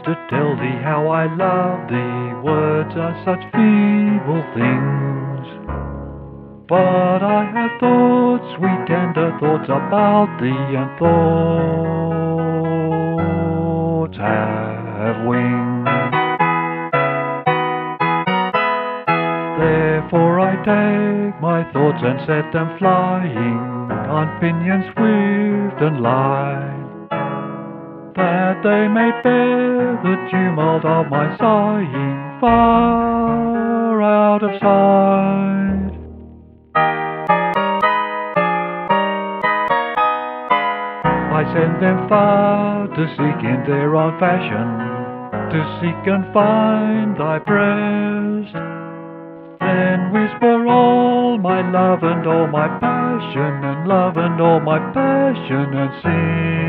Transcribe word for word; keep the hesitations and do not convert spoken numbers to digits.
to tell thee how I love thee. Words are such feeble things, but I have thoughts, sweet tender thoughts about thee, and thoughts have wings. Therefore I take my thoughts and set them flying on pinions swift and light, that they may bear the tumult of my sighing far out of sight. I send them far to seek in their own fashion, to seek and find thy breast. Then whisper all my love and all my passion, and love and all my passion, and sing